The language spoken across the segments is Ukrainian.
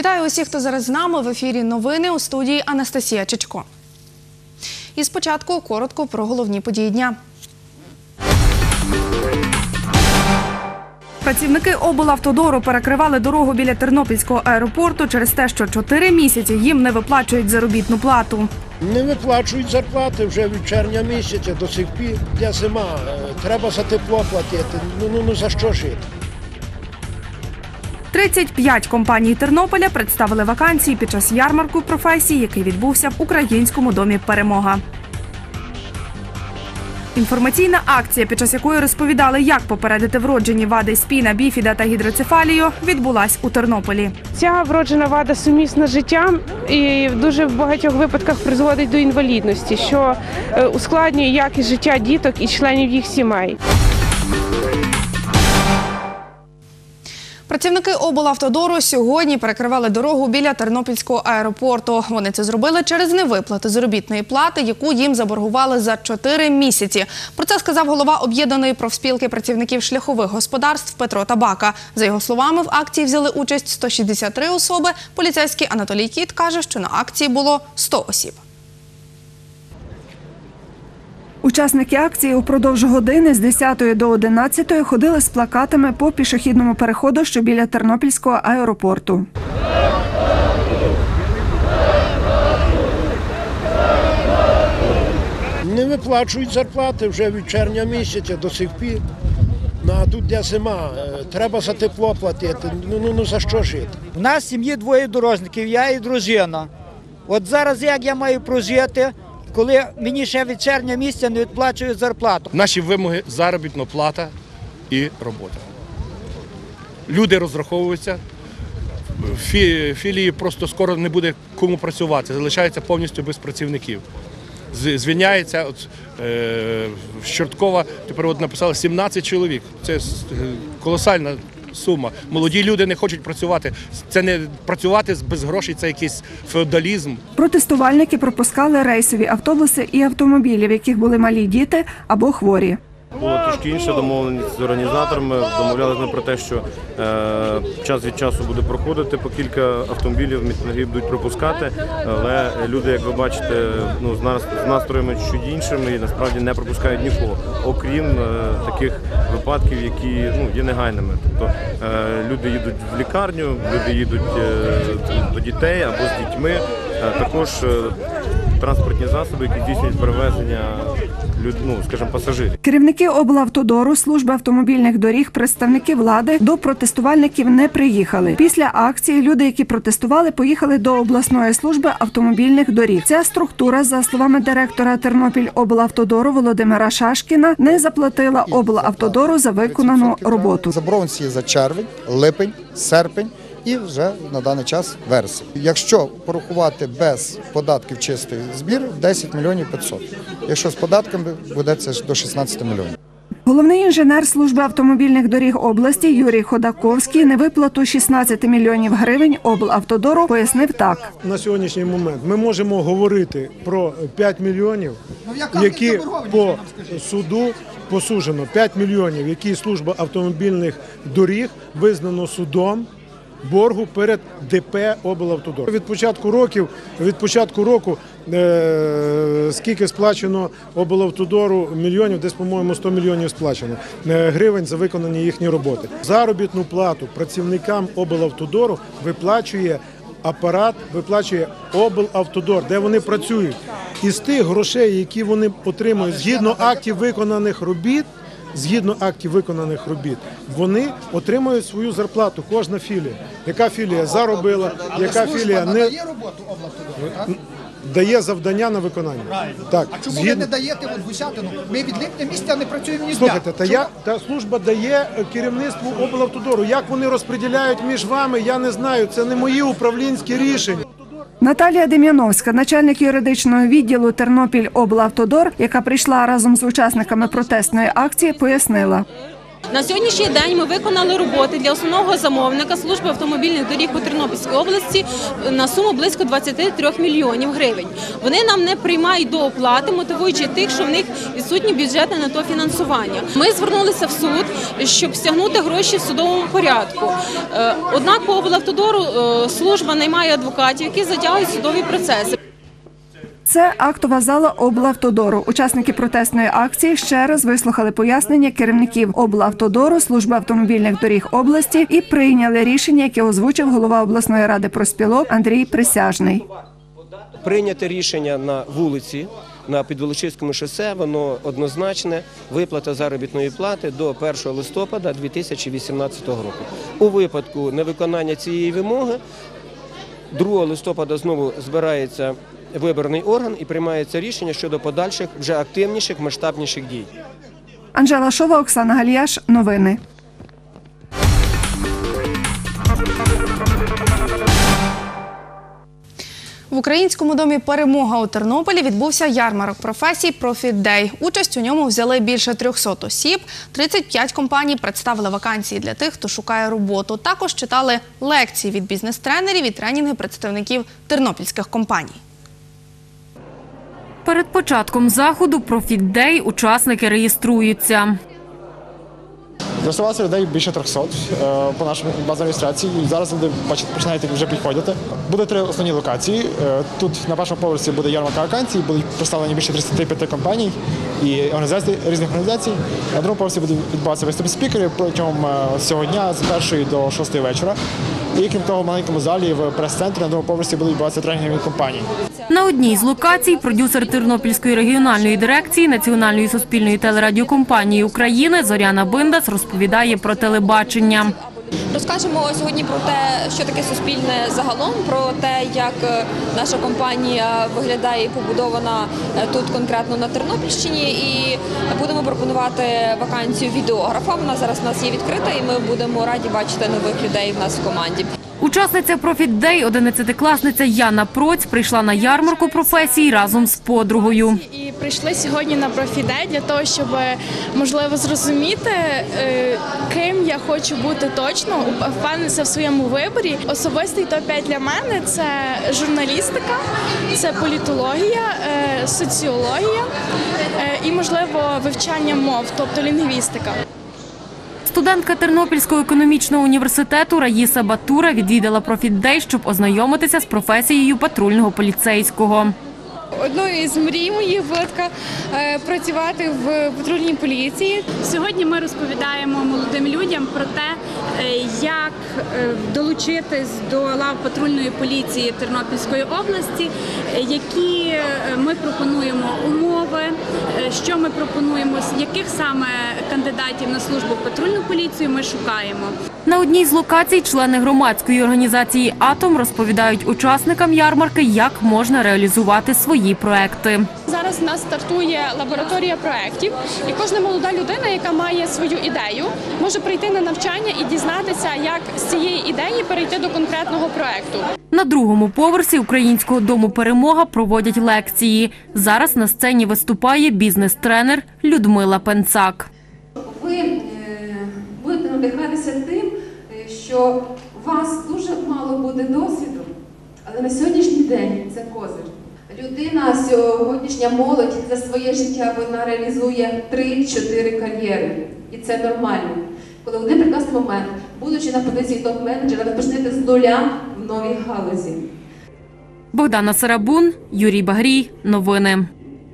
Вітаю усіх, хто зараз з нами. В ефірі новини, у студії Анастасія Чичко. І спочатку коротко про головні події дня. Працівники облавтодору перекривали дорогу біля Тернопільського аеропорту через те, що 4 місяці їм не виплачують заробітну плату. Не виплачують зарплати вже від червня місяця до сих пір. Де зима, треба за тепло платити. Ну за що жити? 35 компаній Тернополя представили вакансії під час ярмарку професій, який відбувся в Українському домі «Перемога». Інформаційна акція, під час якої розповідали, як попередити вроджені вади спіна, біфіда та гідроцефалію, відбулась у Тернополі. Ця вроджена вада сумісна з життям і в дуже багатьох випадках призводить до інвалідності, що ускладнює якість життя діток і членів їх сімей. Працівники облавтодору сьогодні перекривали дорогу біля Тернопільського аеропорту. Вони це зробили через невиплати заробітної плати, яку їм заборгували за 4 місяці. Про це сказав голова об'єднаної профспілки працівників шляхових господарств Петро Табака. За його словами, в акції взяли участь 163 особи. Поліцейський Анатолій Кіт каже, що на акції було 100 осіб. Учасники акції упродовж години з 10 до 11 ходили з плакатами по пішохідному переходу, що біля Тернопільського аеропорту. Не виплачують зарплати вже від червня місяця до сих пір. А тут де зима, треба за тепло платити. Ну за що жити? У нас в сім'ї двоє дорожників, я і дружина. От зараз як я маю прожити, коли мені ще від червня місяця не відплачують зарплату? Наші вимоги – заробітна плата і робота. Люди розраховуються, філії просто скоро не буде кому працювати, залишається повністю без працівників. Звільняється, з Чорткова тепер написали 17 чоловік, це колосальна сума. Молоді люди не хочуть працювати. Це не працювати без грошей, це якийсь феодалізм. Протестувальники пропускали рейсові автобуси і автомобілі, в яких були малі діти або хворі. Була трошки інша домовленість з організаторами. Домовлялися про те, що час від часу буде проходити по кілька автомобілів, мітинги будуть пропускати, але люди, як ви бачите, з настроями чуть іншими і насправді не пропускають нікого, окрім таких випадків, які є негайними. Тобто люди їдуть в лікарню, люди їдуть до дітей або з дітьми, також транспортні засоби, які здійснюють перевезення пасажирів. Керівники облавтодору, служби автомобільних доріг, представники влади до протестувальників не приїхали. Після акції люди, які протестували, поїхали до обласної служби автомобільних доріг. Ця структура, за словами директора Тернопіль-облавтодору Володимира Шашкіна, не заплатила облавтодору за виконану роботу. Заборгованість за червень, липень, серпень і вже на даний час вересень. Якщо порахувати без податків чистий збір – 10 мільйонів 500. Якщо з податками буде це до 16 мільйонів. Головний інженер служби автомобільних доріг області Юрій Ходаковський невиплату 16 мільйонів гривень облавтодору пояснив так. На сьогоднішній момент ми можемо говорити про 5 мільйонів, які по суду посуджено. 5 мільйонів, які служба автомобільних доріг визнано судом боргу перед ДП облавтодор. Від початку року скільки сплачено облавтодору мільйонів, десь, по-моєму, 100 мільйонів сплачено гривень за виконані їхні роботи. Заробітну плату працівникам облавтодору виплачує апарат, виплачує облавтодор, де вони працюють. Із тих грошей, які вони отримують згідно актів виконаних робіт, вони отримують свою зарплату, кожна філія. Яка філія заробила, яка філія не дає завдання на виконання. Так. А чому ви не даєте Гусятину? Ми від липня місяця не працюємо ні з дня. Слухайте, та служба дає керівництву облавтодору. Як вони розподіляють між вами, я не знаю. Це не мої управлінські рішення. Наталія Дем'яновська, начальник юридичного відділу Тернопіль-облавтодор, яка прийшла разом з учасниками протестної акції, пояснила. На сьогоднішній день ми виконали роботи для основного замовника служби автомобільних доріг у Тернопільській області на суму близько 23 мільйонів гривень. Вони нам не приймають до оплати, мотивуючи тих, що в них відсутнє бюджетне на то фінансування. Ми звернулися в суд, щоб стягнути гроші в судовому порядку. Однак по облавтодору служба наймає адвокатів, які затягують судові процеси. Це актова зала облавтодору. Учасники протестної акції ще раз вислухали пояснення керівників облавтодору, служби автомобільних доріг області і прийняли рішення, яке озвучив голова обласної ради профспілок Андрій Присяжний. Прийняте рішення на вулиці, на Підволочиському шосе, воно однозначне, виплата заробітної плати до 1 листопада 2018 року. У випадку невиконання цієї вимоги 2 листопада знову збирається виборний орган і приймається рішення щодо подальших, вже активніших, масштабніших дій. Анжела Шова, Оксана Галіяш. Новини. В Українському домі «Перемога» у Тернополі відбувся ярмарок професій «Профіт-Дей». Участь у ньому взяли більше 300 осіб. 35 компаній представили вакансії для тих, хто шукає роботу. Також читали лекції від бізнес-тренерів і тренінги представників тернопільських компаній. Перед початком заходу «Профіт-Дей» учасники реєструються. Реєструвалося людей більше 300 по нашій базі реєстрації. Зараз люди починають вже підходити. Буде 3 основні локації. Тут на першому поверсі буде ярмарка вакансій, будуть представлені більше 35 компаній і різних організацій. На другому поверсі буде відбуватися виступи спікерів протягом цього дня з 1 до 6 вечора. І крім того, в маленькому залі в прес-центрі на другому поверсі будуть відбуватися тренінги від компаній. На одній з локацій продюсер Тернопільської регіональної дирекції Національної суспільної телерадіокомпанії України Зоряна Биндас розповідає про телебачення. Розкажемо сьогодні про те, що таке суспільне загалом, про те, як наша компанія виглядає і побудована тут конкретно на Тернопільщині. І будемо пропонувати вакансію відеографа. Вона зараз у нас є відкрита і ми будемо раді бачити нових людей в нас в команді. Учасниця «Профіт-Дей», 11-класниця Яна Проць, прийшла на ярмарку професій разом з подругою. І прийшли сьогодні на «Профіт-Дей» для того, щоб, можливо, зрозуміти, ким я хочу бути точно, впевнитися в своєму виборі. Особистий топ-5 для мене – це журналістика, це політологія, соціологія і, можливо, вивчання мов, тобто лінгвістика. Студентка Тернопільського економічного університету Раїса Батура відвідала «Профіт-Дей», щоб ознайомитися з професією патрульного поліцейського. Одною із мрій моїх було працювати в патрульній поліції. Сьогодні ми розповідаємо молодим людям про те, як долучитись до лав патрульної поліції Тернопільської області, які ми пропонуємо умови, що ми пропонуємо, яких саме кандидатів на службу в патрульну поліцію ми шукаємо. На одній з локацій члени громадської організації «Атом» розповідають учасникам ярмарки, як можна реалізувати свої проекти. Зараз у нас стартує лабораторія проєктів, і кожна молода людина, яка має свою ідею, може прийти на навчання і дізнатися, як з цієї ідеї перейти до конкретного проєкту. На другому поверсі Українського дому «Перемога» проводять лекції. Зараз на сцені виступає бізнес-тренер Людмила Пенцак. Ви будете надихатися тим, що у вас дуже мало буде досвіду, але на сьогоднішній день це козир. Людина, сьогоднішня молодь за своє життя вона реалізує 3-4 кар'єри. І це нормально. Коли в один прекрасний момент, будучи на позиції топ-менеджера, ви почнете з нуля в новій галузі. Богдана Сарабун, Юрій Багрій. Новини.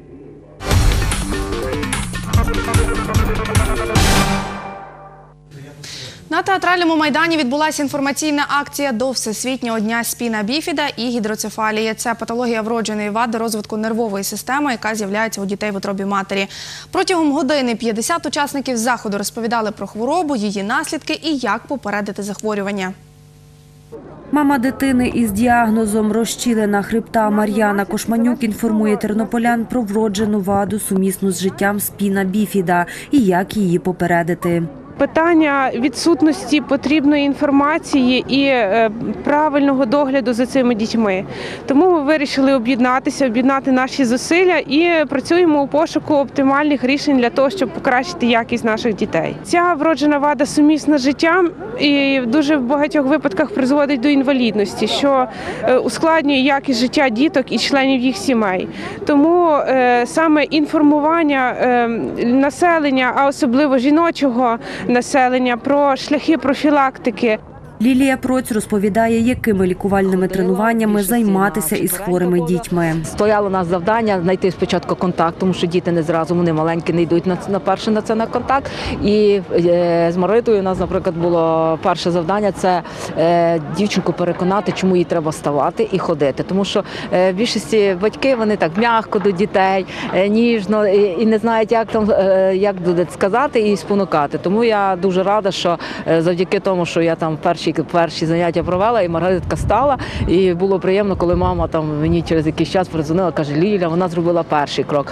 На Театральному майдані відбулася інформаційна акція до Всесвітнього дня спіна біфіда і гідроцефалії. Це патологія вродженої вади розвитку нервової системи, яка з'являється у дітей в утробі матері. Протягом години 50 учасників заходу розповідали про хворобу, її наслідки і як попередити захворювання. Мама дитини із діагнозом розщілена хребта Мар'яна Кошманюк інформує тернополян про вроджену ваду, сумісну з життям спіна біфіда і як її попередити. Питання відсутності потрібної інформації і правильного догляду за цими дітьми. Тому ми вирішили об'єднати наші зусилля і працюємо у пошуку оптимальних рішень для того, щоб покращити якість наших дітей. Ця вроджена вада сумісна з життям і в дуже багатьох випадках призводить до інвалідності, що ускладнює якість життя діток і членів їх сімей. Тому саме інформування населення, а особливо жіночого населення, про шляхи профілактики. Лілія Проць розповідає, якими лікувальними тренуваннями займатися із хворими дітьми. Стояло у нас завдання знайти спочатку контакт, тому що діти не зразу, вони маленькі, не йдуть на контакт. І з Маритою у нас, наприклад, було перше завдання – це дівчинку переконати, чому їй треба вставати і ходити. Тому що в більшості батьки, вони так м'яко до дітей, ніжно і не знають, як сказати і спонукати. Тому я дуже рада, що завдяки тому, що я там перші заняття провела, і Маргаритка стала. І було приємно, коли мама там мені через якийсь час подзвонила, каже: Ліля, вона зробила перший крок.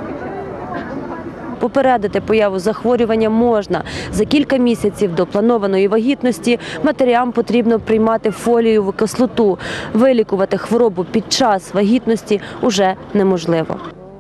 Попередити появу захворювання можна. За кілька місяців до планованої вагітності матерям потрібно приймати фолієву кислоту. Вилікувати хворобу під час вагітності уже неможливо.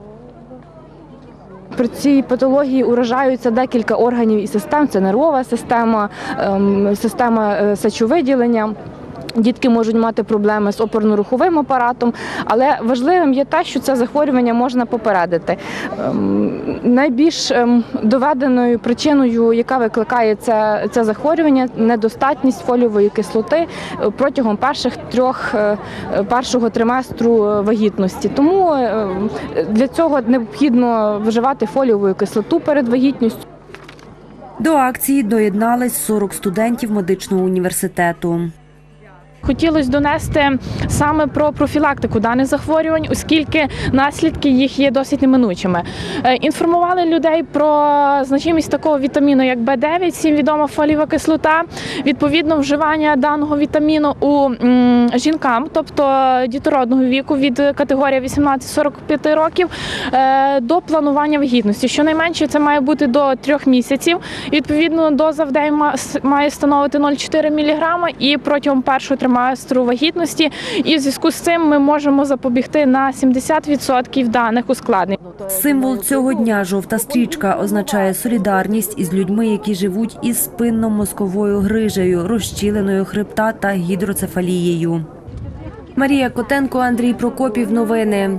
При цій патології уражаються декілька органів і систем. Це нервова система, система сечовиділення. Дітки можуть мати проблеми з опорно-руховим апаратом, але важливим є те, що це захворювання можна попередити. Найбільш доведеною причиною, яка викликає це захворювання – недостатність фолієвої кислоти протягом першого триместру вагітності. Тому для цього необхідно вживати фолієву кислоту перед вагітністю. До акції доєднались 40 студентів медичного університету. Хотілося донести саме про профілактику даних захворювань, оскільки наслідки їх є досить неминучими. Інформували людей про значимість такого вітаміну, як В9, всім відома фолієва кислота. Відповідно, вживання даного вітаміну у жінкам, тобто дітородного віку від категорії 18-45 років, до планування вагітності. Щонайменше це має бути до 3 місяців. Відповідно, доза в день має становити 0,4 мг і протягом першого триместру вагітності. І в зв'язку з цим ми можемо запобігти на 70% даних ускладнень. Символ цього дня – жовта стрічка – означає солідарність із людьми, які живуть із спинно-мозковою грижею, розщіленою хребта та гідроцефалією. Марія Котенко, Андрій Прокопів. Новини.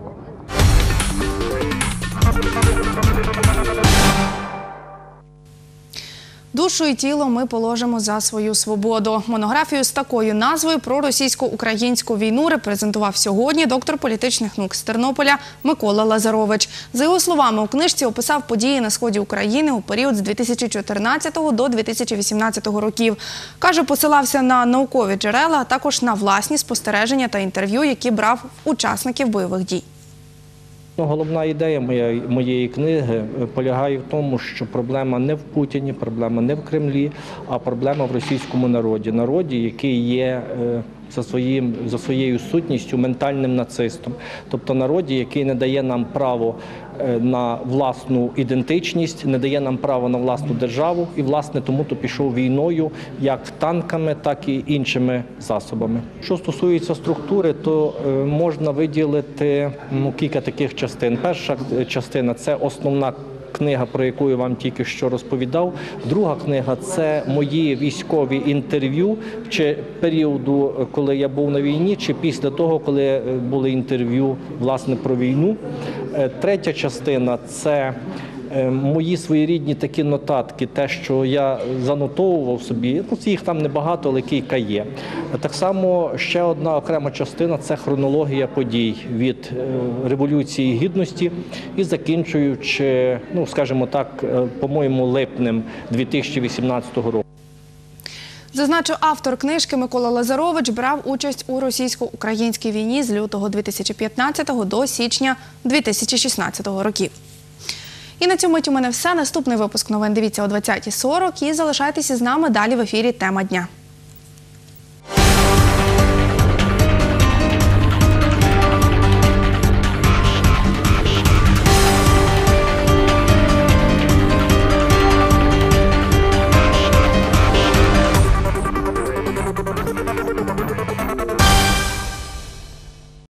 Душу і тіло ми положимо за свою свободу. Монографію з такою назвою про російсько-українську війну репрезентував сьогодні доктор політичних наук з Тернополя Микола Лазарович. За його словами, у книжці описав події на сході України у період з 2014 до 2018 років. Каже, посилався на наукові джерела, а також на власні спостереження та інтерв'ю, які брав учасників бойових дій. Головна ідея моєї книги полягає в тому, що проблема не в Путіні, проблема не в Кремлі, а проблема в російському народі. Народі, який є за своєю сутністю ментальним нацистом. Тобто народі, який не дає нам право на власну ідентичність, не дає нам право на власну державу і, власне, тому-то пішов війною як танками, так і іншими засобами. Що стосується структури, то можна виділити кілька таких частин. Перша частина – це основна книга, про яку я вам тільки що розповідав. Друга книга – це мої військові інтерв'ю, чи періоду, коли я був на війні, чи після того, коли були інтерв'ю, власне, про війну. Третя частина – це мої своєрідні такі нотатки, те, що я занотовував собі, їх там небагато, але кілька є. Так само ще одна окрема частина – це хронологія подій від Революції Гідності і закінчуючи, скажімо так, по-моєму, липнем 2018 року. Зазначу, автор книжки Микола Лазарович брав участь у російсько-українській війні з лютого 2015 до січня 2016 років. І на цю мить у мене все. Наступний випуск новин дивіться о 20:40 і залишайтеся з нами далі в ефірі «Тема дня».